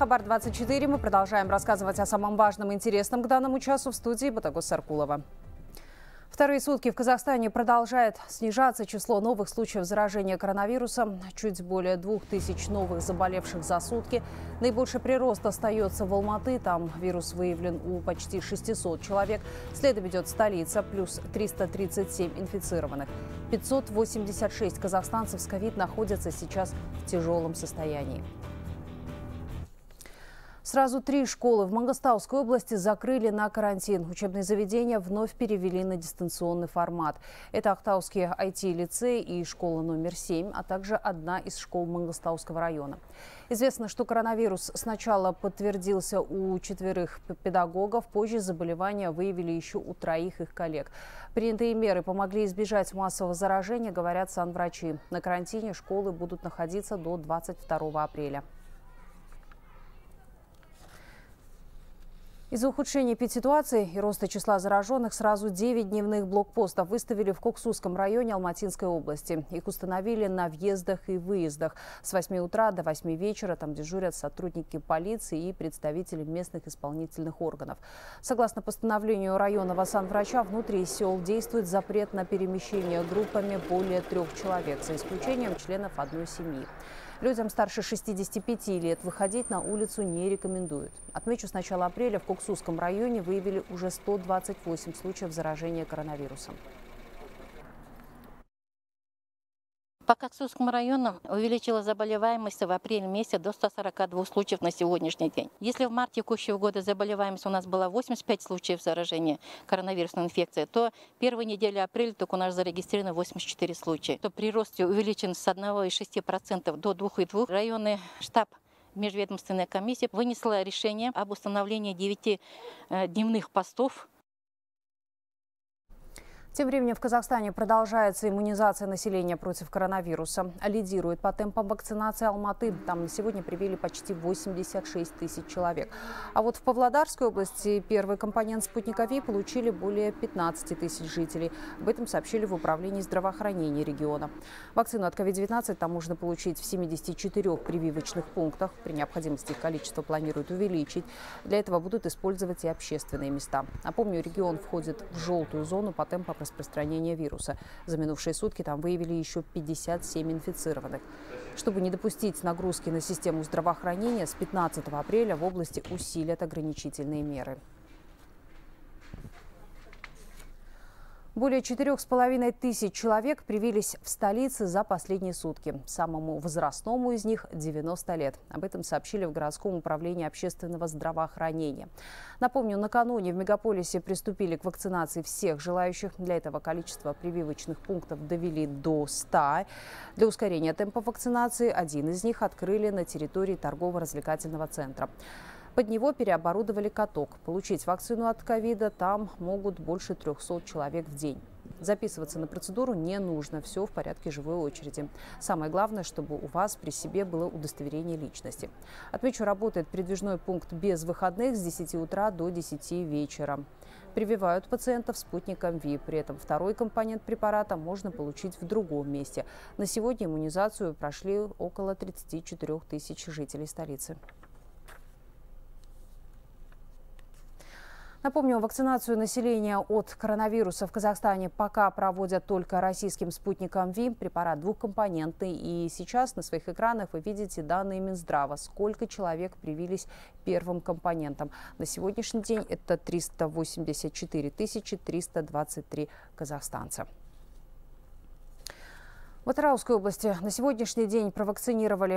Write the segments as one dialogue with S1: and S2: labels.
S1: Хабар-24. Мы продолжаем рассказывать о самом важном и интересном к данному часу в студии Батагос Саркулова. Вторые сутки в Казахстане продолжает снижаться число новых случаев заражения коронавирусом. Чуть более 2000 новых заболевших за сутки. Наибольший прирост остается в Алматы. Там вирус выявлен у почти 600 человек. Следом идет столица, плюс 337 инфицированных. 586 казахстанцев с ковид находятся сейчас в тяжелом состоянии. Сразу 3 школы в Мангостауской области закрыли на карантин. Учебные заведения вновь перевели на дистанционный формат. Это Актауский IT-лицей и школа номер 7, а также одна из школ Мангостауского района. Известно, что коронавирус сначала подтвердился у 4 педагогов, позже заболевания выявили еще у 3 их коллег. Принятые меры помогли избежать массового заражения, говорят санврачи. На карантине школы будут находиться до 22 апреля. Из-за ухудшения эпидситуации и роста числа зараженных сразу 9 дневных блокпостов выставили в Коксусском районе Алматинской области. Их установили на въездах и выездах. С 8 утра до 8 вечера там дежурят сотрудники полиции и представители местных исполнительных органов. Согласно постановлению районного санврача, внутри сел действует запрет на перемещение группами более 3 человек, за исключением членов одной семьи. Людям старше 65 лет выходить на улицу не рекомендуют. Отмечу, с начала апреля в Коксусском районе выявили уже 128 случаев заражения коронавирусом.
S2: По Коксусскому району увеличилась заболеваемость в апреле месяце до 142 случаев на сегодняшний день. Если в марте текущего года заболеваемость у нас была 85 случаев заражения коронавирусной инфекцией, то первой недели апреля только у нас зарегистрировано 84 случая. То при росте увеличен с 1,6% до 2,2%. Районный штаб межведомственной комиссии вынесла решение об установлении 9 дневных постов.
S1: Тем временем в Казахстане продолжается иммунизация населения против коронавируса. Лидирует по темпам вакцинации Алматы. Там на сегодня привили почти 86 тысяч человек. А вот в Павлодарской области первый компонент спутника ВИ получили более 15 тысяч жителей. Об этом сообщили в управлении здравоохранения региона. Вакцину от COVID-19 там можно получить в 74 прививочных пунктах. При необходимости их количество планируют увеличить. Для этого будут использовать и общественные места. Напомню, регион входит в желтую зону по темпам распространения вируса. За минувшие сутки там выявили еще 57 инфицированных. Чтобы не допустить нагрузки на систему здравоохранения, с 15 апреля в области усилят ограничительные меры. Более 4500 человек привились в столице за последние сутки. Самому возрастному из них 90 лет. Об этом сообщили в городском управлении общественного здравоохранения. Напомню, накануне в мегаполисе приступили к вакцинации всех желающих. Для этого количество прививочных пунктов довели до 100. Для ускорения темпа вакцинации один из них открыли на территории торгово-развлекательного центра. Под него переоборудовали каток. Получить вакцину от ковида там могут больше 300 человек в день. Записываться на процедуру не нужно. Все в порядке живой очереди. Самое главное, чтобы у вас при себе было удостоверение личности. Отмечу, работает передвижной пункт без выходных с 10 утра до 10 вечера. Прививают пациентов спутником ВИ. При этом второй компонент препарата можно получить в другом месте. На сегодня иммунизацию прошли около 34 тысяч жителей столицы. Напомню, вакцинацию населения от коронавируса в Казахстане пока проводят только российским спутником ВИ. Препарат двухкомпонентный. И сейчас на своих экранах вы видите данные Минздрава. Сколько человек привились первым компонентом. На сегодняшний день это 384 323 казахстанца. В Атырауской области на сегодняшний день провакцинировали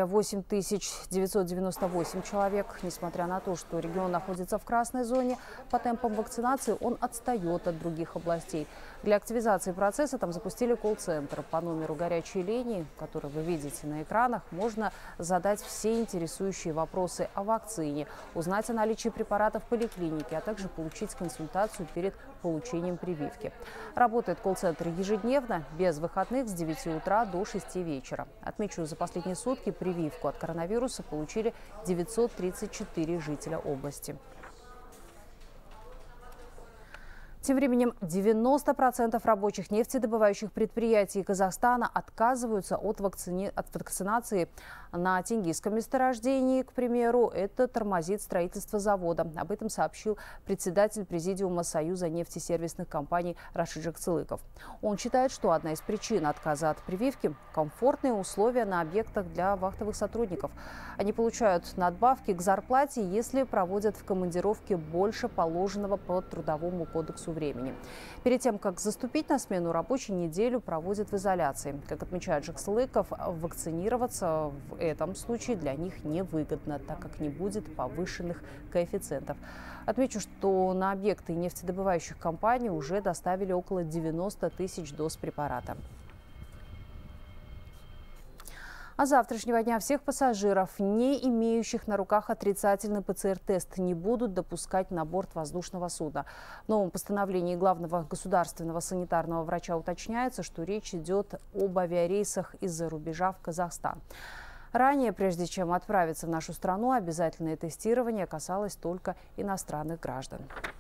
S1: 8998 человек. Несмотря на то, что регион находится в красной зоне, по темпам вакцинации он отстает от других областей. Для активизации процесса там запустили колл-центр. По номеру горячей линии, который вы видите на экранах, можно задать все интересующие вопросы о вакцине, узнать о наличии препаратов в поликлинике, а также получить консультацию перед получением прививки. Работает колл-центр ежедневно, без выходных, с 9 утра до 6 вечера. Отмечу, за последние сутки прививку от коронавируса получили 934 жителя области. Тем временем 90% рабочих нефтедобывающих предприятий Казахстана отказываются от вакцинации. На Тенгизском месторождении, к примеру, это тормозит строительство завода. Об этом сообщил председатель Президиума Союза нефтесервисных компаний Рашид Жаксылыков. Он считает, что одна из причин отказа от прививки – комфортные условия на объектах для вахтовых сотрудников. Они получают надбавки к зарплате, если проводят в командировке больше положенного по Трудовому кодексу времени. Перед тем, как заступить на смену, рабочую неделю проводят в изоляции. Как отмечает Жаксылыков, вакцинироваться в этом случае для них невыгодно, так как не будет повышенных коэффициентов. Отмечу, что на объекты нефтедобывающих компаний уже доставили около 90 тысяч доз препарата. А с завтрашнего дня всех пассажиров, не имеющих на руках отрицательный ПЦР-тест, не будут допускать на борт воздушного судна. В новом постановлении главного государственного санитарного врача уточняется, что речь идет об авиарейсах из-за рубежа в Казахстан. Ранее, прежде чем отправиться в нашу страну, обязательное тестирование касалось только иностранных граждан.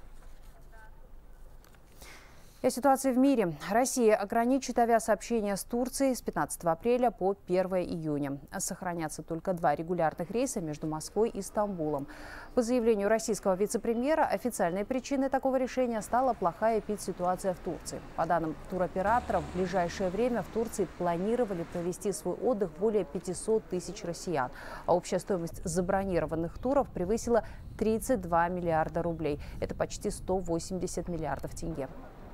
S1: И о ситуации в мире. Россия ограничит авиасообщение с Турцией с 15 апреля по 1 июня. Сохранятся только 2 регулярных рейса между Москвой и Стамбулом. По заявлению российского вице-премьера, официальной причиной такого решения стала плохая эпидситуация в Турции. По данным туроператоров, в ближайшее время в Турции планировали провести свой отдых более 500 тысяч россиян. А общая стоимость забронированных туров превысила 32 миллиарда рублей. Это почти 180 миллиардов тенге.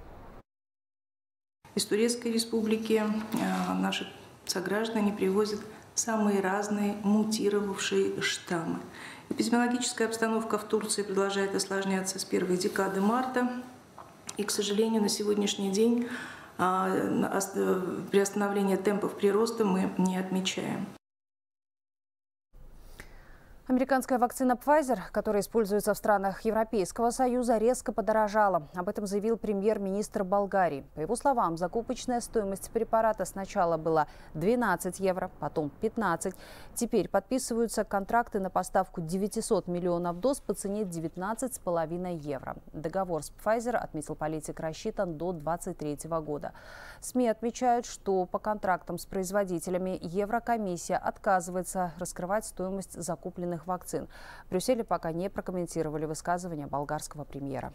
S3: Из Турецкой республики наши сограждане привозят самые разные мутировавшие штаммы. Эпидемиологическая обстановка в Турции продолжает осложняться с первой декады марта. И, к сожалению, на сегодняшний день приостановления темпов прироста мы не отмечаем.
S1: Американская вакцина Pfizer, которая используется в странах Европейского Союза, резко подорожала. Об этом заявил премьер-министр Болгарии. По его словам, закупочная стоимость препарата сначала была 12 евро, потом 15. Теперь подписываются контракты на поставку 900 миллионов доз по цене 19,5 евро. Договор с Pfizer, отметил политик, рассчитан до 2023 года. СМИ отмечают, что по контрактам с производителями Еврокомиссия отказывается раскрывать стоимость закупленных вакцин. В Брюсселе пока не прокомментировали высказывания болгарского премьера.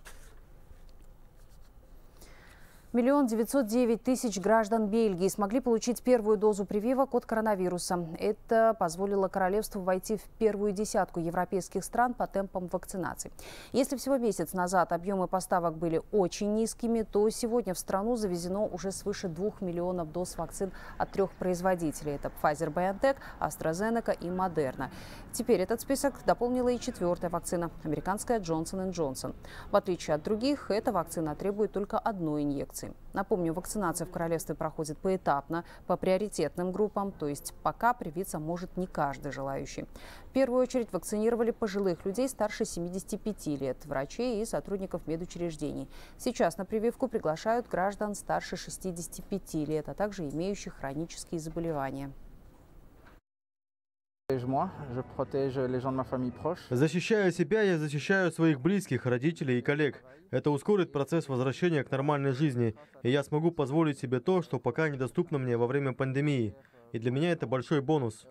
S1: 1 909 000 граждан Бельгии смогли получить первую дозу прививок от коронавируса. Это позволило королевству войти в первую десятку европейских стран по темпам вакцинации. Если всего месяц назад объемы поставок были очень низкими, то сегодня в страну завезено уже свыше 2 миллионов доз вакцин от 3 производителей. Это Pfizer-BioNTech, AstraZeneca и Moderna. Теперь этот список дополнила и 4-я вакцина – американская Johnson & Johnson. В отличие от других, эта вакцина требует только одной инъекции. Напомню, вакцинация в королевстве проходит поэтапно, по приоритетным группам, то есть пока привиться может не каждый желающий. В первую очередь вакцинировали пожилых людей старше 75 лет, врачей и сотрудников медучреждений. Сейчас на прививку приглашают граждан старше 65 лет, а также имеющих хронические заболевания.
S4: Защищая себя, я защищаю своих близких, родителей и коллег. Это ускорит процесс возвращения к нормальной жизни, и я смогу позволить себе то, что пока недоступно мне во время пандемии. И для меня это большой бонус.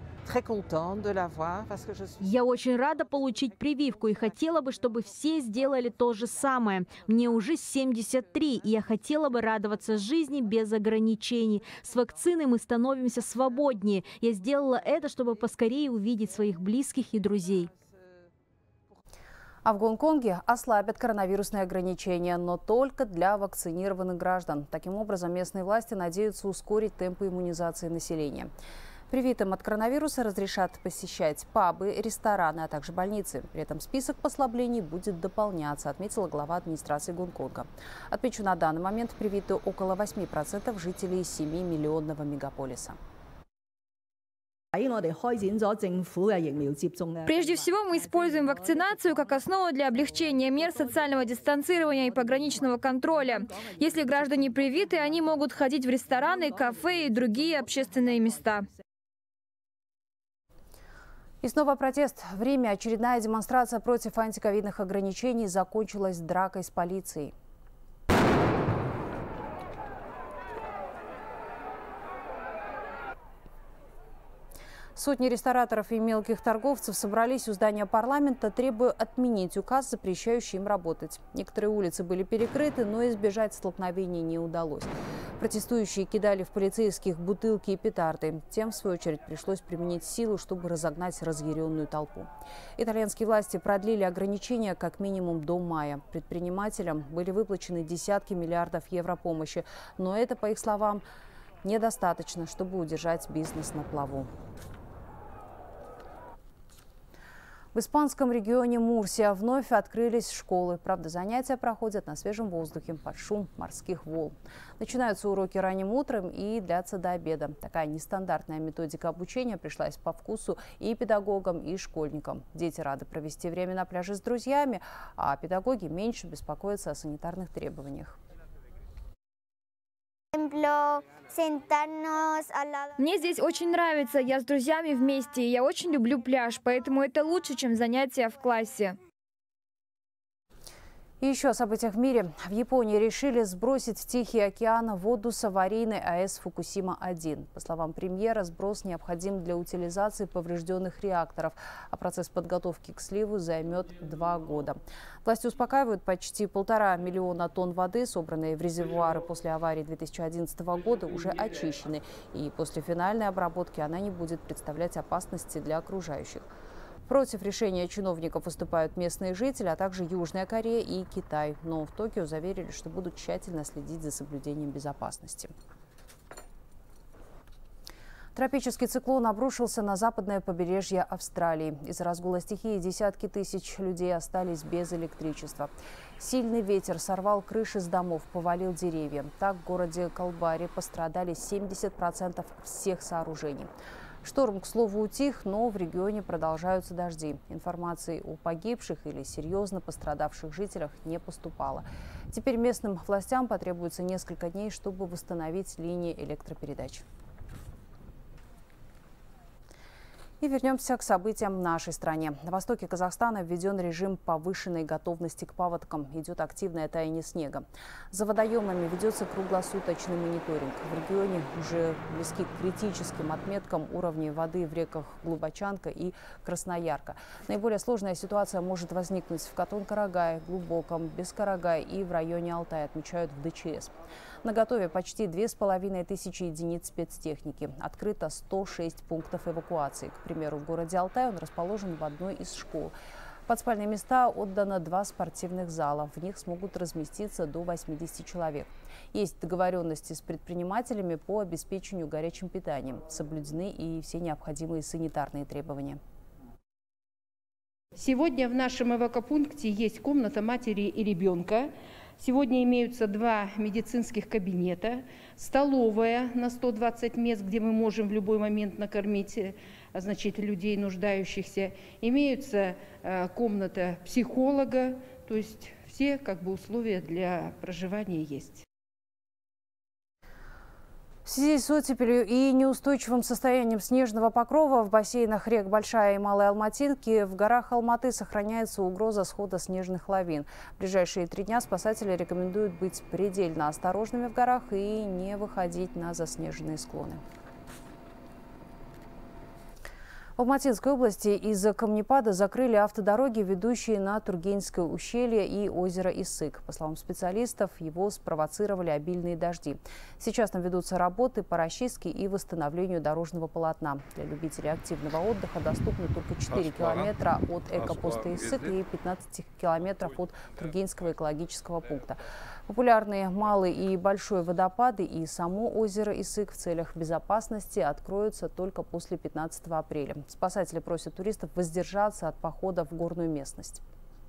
S5: Я очень рада получить прививку и хотела бы, чтобы все сделали то же самое. Мне уже 73, и я хотела бы радоваться жизни без ограничений. С вакциной мы становимся свободнее. Я сделала это, чтобы поскорее увидеть своих близких и друзей.
S1: А в Гонконге ослабят коронавирусные ограничения, но только для вакцинированных граждан. Таким образом, местные власти надеются ускорить темпы иммунизации населения. Привитым от коронавируса разрешат посещать пабы, рестораны, а также больницы. При этом список послаблений будет дополняться, отметила глава администрации Гонконга. Отмечу, на данный момент привиты около 8% жителей 7-миллионного мегаполиса.
S6: Прежде всего, мы используем вакцинацию как основу для облегчения мер социального дистанцирования и пограничного контроля. Если граждане привиты, они могут ходить в рестораны, кафе и другие общественные места.
S1: И снова протест. В Риме очередная демонстрация против антиковидных ограничений закончилась дракой с полицией. Сотни рестораторов и мелких торговцев собрались у здания парламента, требуя отменить указ, запрещающий им работать. Некоторые улицы были перекрыты, но избежать столкновений не удалось. Протестующие кидали в полицейских бутылки и петарды. Тем, в свою очередь, пришлось применить силу, чтобы разогнать разъяренную толпу. Итальянские власти продлили ограничения как минимум до мая. Предпринимателям были выплачены десятки миллиардов евро помощи. Но это, по их словам, недостаточно, чтобы удержать бизнес на плаву. В испанском регионе Мурсия вновь открылись школы. Правда, занятия проходят на свежем воздухе под шум морских волн. Начинаются уроки ранним утром и длятся до обеда. Такая нестандартная методика обучения пришлась по вкусу и педагогам, и школьникам. Дети рады провести время на пляже с друзьями, а педагоги меньше беспокоятся о санитарных требованиях.
S6: Мне здесь очень нравится, я с друзьями вместе, и я очень люблю пляж, поэтому это лучше, чем занятия в классе.
S1: И еще о событиях в мире. В Японии решили сбросить в Тихий океан воду с аварийной АЭС Фукусима-1. По словам премьера, сброс необходим для утилизации поврежденных реакторов, а процесс подготовки к сливу займет 2 года. Власти успокаивают, почти 1,5 миллиона тонн воды, собранные в резервуары после аварии 2011 года, уже очищены. И после финальной обработки она не будет представлять опасности для окружающих. Против решения чиновников выступают местные жители, а также Южная Корея и Китай. Но в Токио заверили, что будут тщательно следить за соблюдением безопасности. Тропический циклон обрушился на западное побережье Австралии. Из-за разгула стихии десятки тысяч людей остались без электричества. Сильный ветер сорвал крыши с домов, повалил деревья. Так в городе Калбари пострадали 70% всех сооружений. Шторм, к слову, утих, но в регионе продолжаются дожди. Информации о погибших или серьезно пострадавших жителях не поступало. Теперь местным властям потребуется несколько дней, чтобы восстановить линии электропередач. И вернемся к событиям в нашей стране. На востоке Казахстана введен режим повышенной готовности к паводкам. Идет активное таяние снега. За водоемами ведется круглосуточный мониторинг. В регионе уже близки к критическим отметкам уровней воды в реках Глубочанка и Красноярка. Наиболее сложная ситуация может возникнуть в Катон-Карагае, Глубоком, Бескарагае и в районе Алтая, отмечают в ДЧС. Наготове почти 2500 единиц спецтехники. Открыто 106 пунктов эвакуации. К примеру, в городе Алтай он расположен в одной из школ. В подспальные места отдано 2 спортивных зала. В них смогут разместиться до 80 человек. Есть договоренности с предпринимателями по обеспечению горячим питанием. Соблюдены и все необходимые санитарные требования.
S7: Сегодня в нашем эвакопункте есть комната матери и ребенка. Сегодня имеются 2 медицинских кабинета, столовая на 120 мест, где мы можем в любой момент накормить, людей нуждающихся. Имеются комната психолога, то есть все условия для проживания есть.
S1: В связи с оттепелью и неустойчивым состоянием снежного покрова в бассейнах рек Большая и Малая Алматинки в горах Алматы сохраняется угроза схода снежных лавин. В ближайшие 3 дня спасатели рекомендуют быть предельно осторожными в горах и не выходить на заснеженные склоны. В Алматинской области из-за камнепада закрыли автодороги, ведущие на Тургеневское ущелье и озеро Исык. По словам специалистов, его спровоцировали обильные дожди. Сейчас там ведутся работы по расчистке и восстановлению дорожного полотна. Для любителей активного отдыха доступны только 4 километра от экопоста Исык и 15 километров от Тургеневского экологического пункта. Популярные малый и большой водопады и само озеро Исык в целях безопасности откроются только после 15 апреля. Спасатели просят туристов воздержаться от похода в горную местность.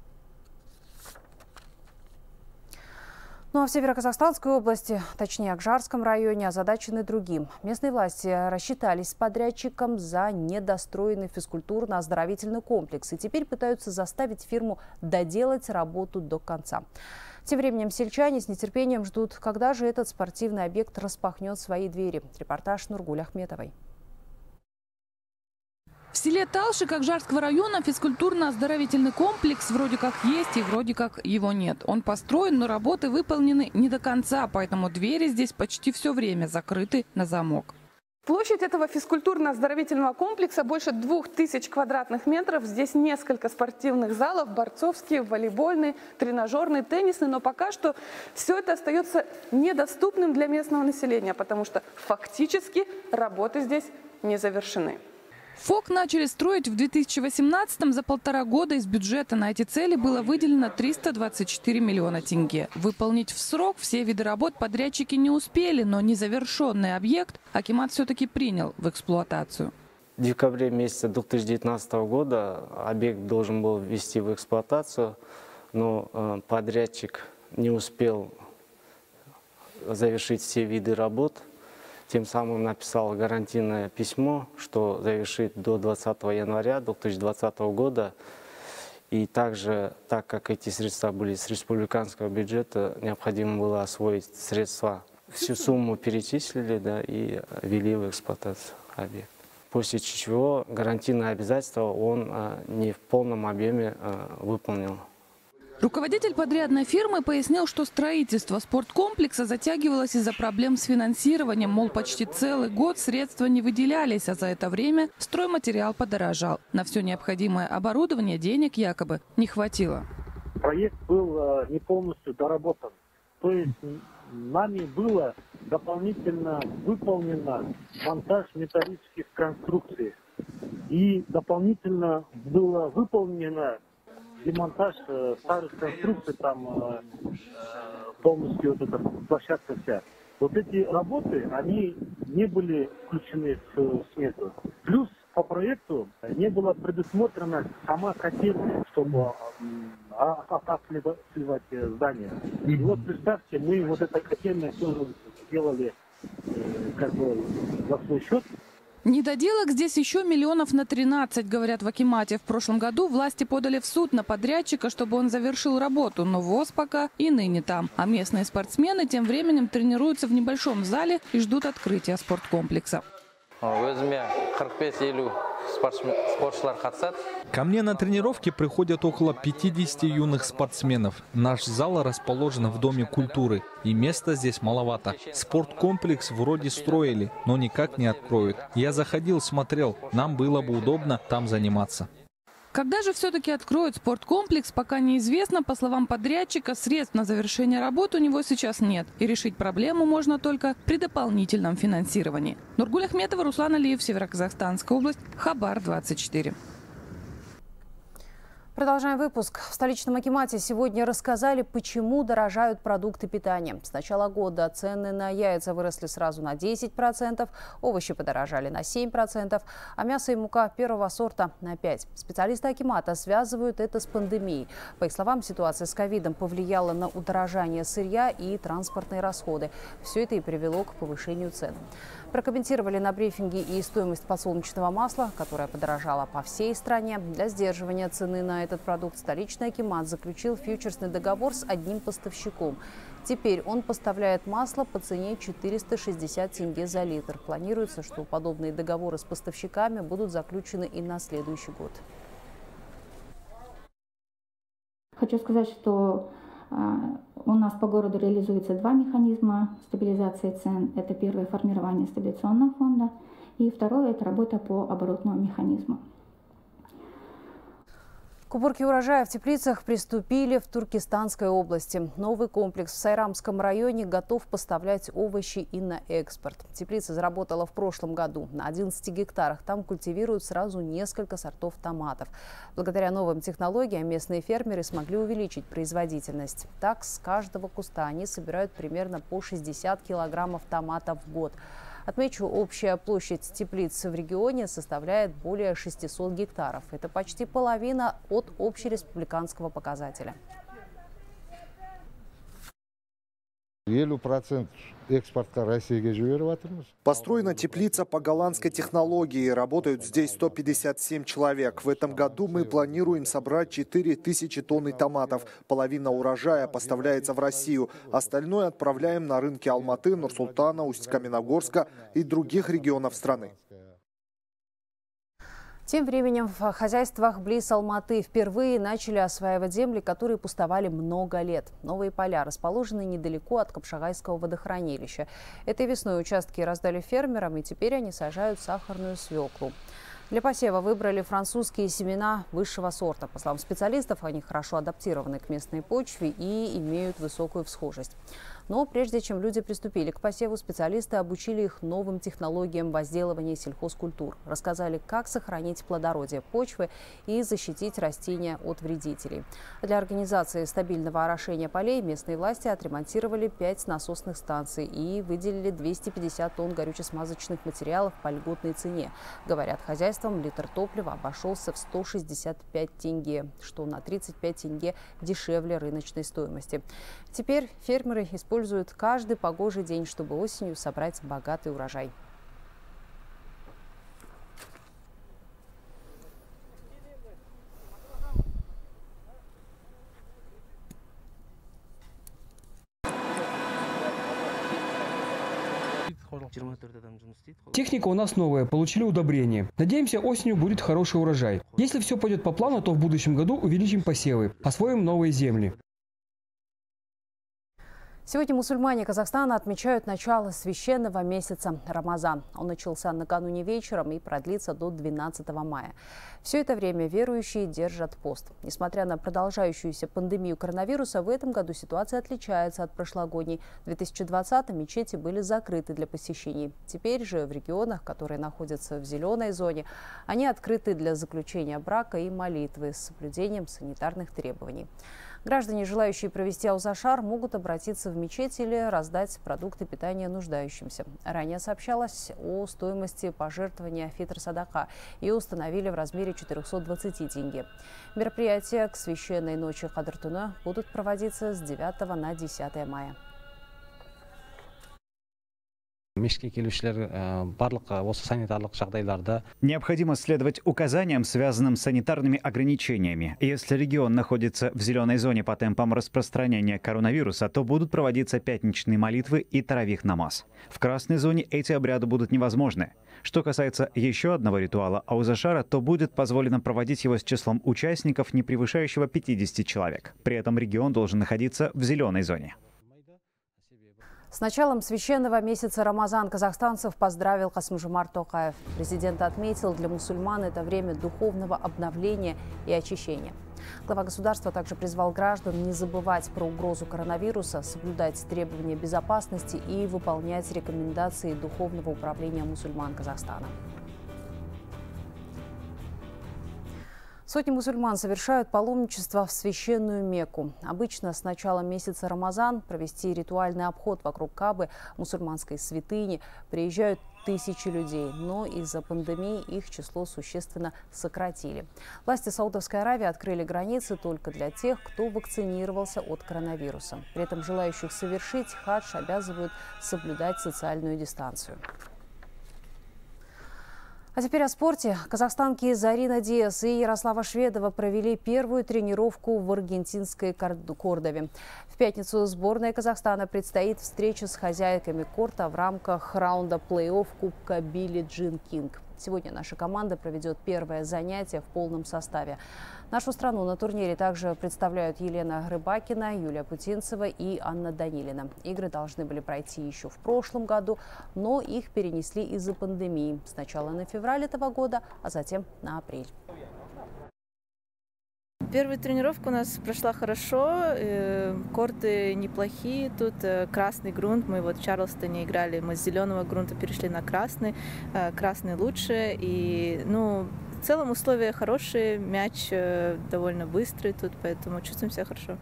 S1: Ну а в Северо-Казахстанской области, точнее Акжарском районе, озадачены другим. Местные власти рассчитались с подрядчиком за недостроенный физкультурно-оздоровительный комплекс и теперь пытаются заставить фирму доделать работу до конца. Тем временем сельчане с нетерпением ждут, когда же этот спортивный объект распахнет свои двери. Репортаж Нургуль Ахметовой.
S8: В селе Талши Акжарского района физкультурно-оздоровительный комплекс вроде как есть и вроде как его нет. Он построен, но работы выполнены не до конца, поэтому двери здесь почти все время закрыты на замок.
S9: Площадь этого физкультурно-оздоровительного комплекса больше 2000 квадратных метров. Здесь несколько спортивных залов, борцовские, волейбольные, тренажерные, теннисные. Но пока что все это остается недоступным для местного населения, потому что фактически работы здесь не завершены.
S8: ФОК начали строить в 2018-м. За 1,5 года из бюджета на эти цели было выделено 324 миллиона тенге. Выполнить в срок все виды работ подрядчики не успели, но незавершенный объект акимат все-таки принял в эксплуатацию.
S10: В декабре месяца 2019 года объект должен был ввести в эксплуатацию, но подрядчик не успел завершить все виды работ. Тем самым написал гарантийное письмо, что завершит до 20 января 2020 года. И также, так как эти средства были с республиканского бюджета, необходимо было освоить средства. Всю сумму перечислили, да, и ввели в эксплуатацию объект. После чего гарантийное обязательство он не в полном объеме выполнил.
S8: Руководитель подрядной фирмы пояснил, что строительство спорткомплекса затягивалось из-за проблем с финансированием. Мол, почти целый год средства не выделялись, а за это время стройматериал подорожал. На все необходимое оборудование денег якобы не хватило.
S11: Проект был не полностью доработан. То есть нами было дополнительно выполнено монтаж металлических конструкций. И дополнительно было выполнено демонтаж старых конструкций, там полностью вот эта площадка вся. Вот эти работы, они не были включены в смету. Плюс по проекту не было предусмотрена сама котельная, чтобы отапливать здание. И вот представьте, мы вот это котельное тоже сделали как бы за свой счет.
S8: Недоделок здесь еще миллионов на 13, говорят в акимате. В прошлом году власти подали в суд на подрядчика, чтобы он завершил работу. Но ВОЗ пока и ныне там. А местные спортсмены тем временем тренируются в небольшом зале и ждут открытия спорткомплекса.
S12: Ко мне на тренировки приходят около 50 юных спортсменов. Наш зал расположен в Доме культуры, и места здесь маловато. Спорткомплекс вроде строили, но никак не откроют. Я заходил, смотрел, нам было бы удобно там заниматься.
S8: Когда же все-таки откроют спорткомплекс, пока неизвестно. По словам подрядчика, средств на завершение работ у него сейчас нет. И решить проблему можно только при дополнительном финансировании. Нургуль Ахметова, Руслан Алиев, Североказахстанская область, Хабар 24.
S1: Продолжаем выпуск. В столичном акимате сегодня рассказали, почему дорожают продукты питания. С начала года цены на яйца выросли сразу на 10%, овощи подорожали на 7%, а мясо и мука первого сорта на 5%. Специалисты акимата связывают это с пандемией. По их словам, ситуация с ковидом повлияла на удорожание сырья и транспортные расходы. Все это и привело к повышению цен. Прокомментировали на брифинге и стоимость подсолнечного масла, которая подорожала по всей стране. Для сдерживания цены на этот продукт столичный акимат заключил фьючерсный договор с одним поставщиком. Теперь он поставляет масло по цене 460 тенге за литр. Планируется, что подобные договоры с поставщиками будут заключены и на следующий год.
S13: Хочу сказать, что у нас по городу реализуется два механизма стабилизации цен. Это первое — формирование стабилизационного фонда, и второе — это работа по оборотному механизму.
S1: К уборке урожая в теплицах приступили в Туркестанской области. Новый комплекс в Сайрамском районе готов поставлять овощи и на экспорт. Теплица заработала в прошлом году. На 11 гектарах там культивируют сразу несколько сортов томатов. Благодаря новым технологиям местные фермеры смогли увеличить производительность. Так, с каждого куста они собирают примерно по 60 килограммов томатов в год. Отмечу, общая площадь теплиц в регионе составляет более 600 гектаров. Это почти половина от общереспубликанского показателя.
S14: 50% экспортка России жіберіп.
S15: Построена теплица по голландской технологии. Работают здесь 157 человек. В этом году мы планируем собрать 4000 тонн томатов. Половина урожая поставляется в Россию. Остальное отправляем на рынки Алматы, Нур-Султана, Усть-Каменогорска и других регионов страны.
S1: Тем временем в хозяйствах близ Алматы впервые начали осваивать земли, которые пустовали много лет. Новые поля расположены недалеко от Капшагайского водохранилища. Этой весной участки раздали фермерам, и теперь они сажают сахарную свеклу. Для посева выбрали французские семена высшего сорта. По словам специалистов, они хорошо адаптированы к местной почве и имеют высокую всхожесть. Но прежде чем люди приступили к посеву, специалисты обучили их новым технологиям возделывания сельхозкультур. Рассказали, как сохранить плодородие почвы и защитить растения от вредителей. Для организации стабильного орошения полей местные власти отремонтировали 5 насосных станций и выделили 250 тонн горюче-смазочных материалов по льготной цене. Говорят, хозяйствам литр топлива обошелся в 165 тенге, что на 35 тенге дешевле рыночной стоимости. Теперь фермеры используют каждый погожий день, чтобы осенью собрать богатый урожай.
S16: Техника у нас новая, получили удобрения. Надеемся, осенью будет хороший урожай. Если все пойдет по плану, то в будущем году увеличим посевы, освоим новые земли.
S1: Сегодня мусульмане Казахстана отмечают начало священного месяца Рамазан. Он начался накануне вечером и продлится до 12 мая. Все это время верующие держат пост. Несмотря на продолжающуюся пандемию коронавируса, в этом году ситуация отличается от прошлогодней. В 2020-м мечети были закрыты для посещений. Теперь же в регионах, которые находятся в зеленой зоне, они открыты для заключения брака и молитвы с соблюдением санитарных требований. Граждане, желающие провести Аузашар, могут обратиться в мечеть или раздать продукты питания нуждающимся. Ранее сообщалось о стоимости пожертвования фитр садака. Ее установили в размере 420 тенге. Мероприятия к священной ночи Кадр-Туна будут проводиться с 9 на 10 мая.
S17: Необходимо следовать указаниям, связанным с санитарными ограничениями. Если регион находится в зеленой зоне по темпам распространения коронавируса, то будут проводиться пятничные молитвы и таравих намаз. В красной зоне эти обряды будут невозможны. Что касается еще одного ритуала Аузашара, то будет позволено проводить его с числом участников, не превышающего 50 человек. При этом регион должен находиться в зеленой зоне.
S1: С началом священного месяца Рамазан казахстанцев поздравил Касым-Жомарт Токаев. Президент отметил, для мусульман это время духовного обновления и очищения. Глава государства также призвал граждан не забывать про угрозу коронавируса, соблюдать требования безопасности и выполнять рекомендации Духовного управления мусульман Казахстана. Сотни мусульман совершают паломничество в священную Мекку. Обычно с начала месяца Рамазан провести ритуальный обход вокруг Кабы, мусульманской святыни, приезжают тысячи людей. Но из-за пандемии их число существенно сократили. Власти Саудовской Аравии открыли границы только для тех, кто вакцинировался от коронавируса. При этом желающих совершить хадж обязывают соблюдать социальную дистанцию. А теперь о спорте. Казахстанки Зарина Диас и Ярослава Шведова провели первую тренировку в аргентинской Кордове. В пятницу сборная Казахстана предстоит встреча с хозяйками корта в рамках раунда плей-офф Кубка Билли Джин Кинг. Сегодня наша команда проведет первое занятие в полном составе. Нашу страну на турнире также представляют Елена Рыбакина, Юлия Путинцева и Анна Данилина. Игры должны были пройти еще в прошлом году, но их перенесли из-за пандемии. Сначала на февраль этого года, а затем на апрель.
S18: Первая тренировка у нас прошла хорошо, корты неплохие, тут красный грунт, мы вот в Чарлстоне играли, мы с зеленого грунта перешли на красный, красный лучше, и в целом условия хорошие, мяч довольно быстрый тут, поэтому чувствуем себя хорошо.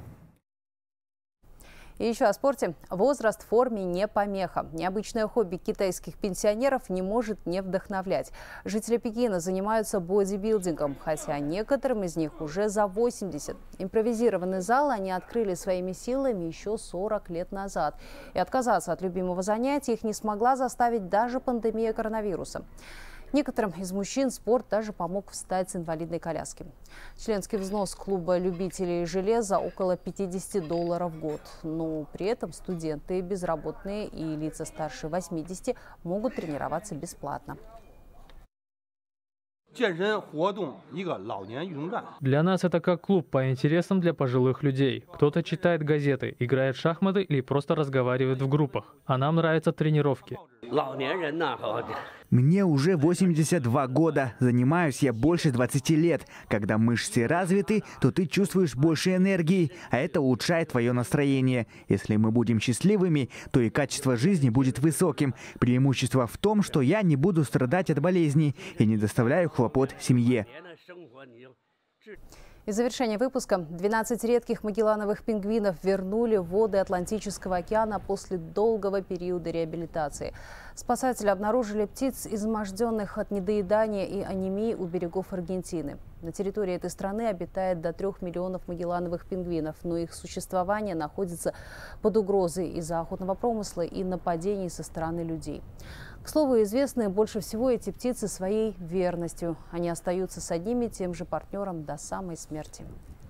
S1: И еще о спорте. Возраст в форме не помеха. Необычное хобби китайских пенсионеров не может не вдохновлять. Жители Пекина занимаются бодибилдингом, хотя некоторым из них уже за 80. Импровизированный зал они открыли своими силами еще 40 лет назад. И отказаться от любимого занятия их не смогла заставить даже пандемия коронавируса. Некоторым из мужчин спорт даже помог встать с инвалидной коляски. Членский взнос клуба любителей железа около $50 в год. Но при этом студенты, безработные и лица старше 80 могут тренироваться бесплатно.
S19: Для нас это как клуб по интересам для пожилых людей. Кто-то читает газеты, играет в шахматы или просто разговаривает в группах. А нам нравятся тренировки.
S20: Мне уже 82 года. Занимаюсь я больше 20 лет. Когда мышцы развиты, то ты чувствуешь больше энергии, а это улучшает твое настроение. Если мы будем счастливыми, то и качество жизни будет высоким. Преимущество в том, что я не буду страдать от болезней и не доставляю хлопот семье.
S1: И в завершение выпуска 12 редких магеллановых пингвинов вернули в воды Атлантического океана после долгого периода реабилитации. Спасатели обнаружили птиц, изможденных от недоедания и анемии у берегов Аргентины. На территории этой страны обитает до 3 миллионов магеллановых пингвинов, но их существование находится под угрозой из-за охотного промысла и нападений со стороны людей. К слову, известны больше всего эти птицы своей верностью. Они остаются с одним и тем же партнером до самой смерти.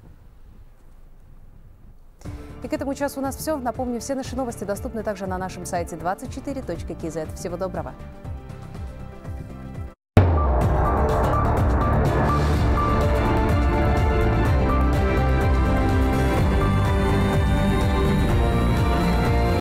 S1: И к этому часу у нас все. Напомню, все наши новости доступны также на нашем сайте 24.kz. Всего доброго!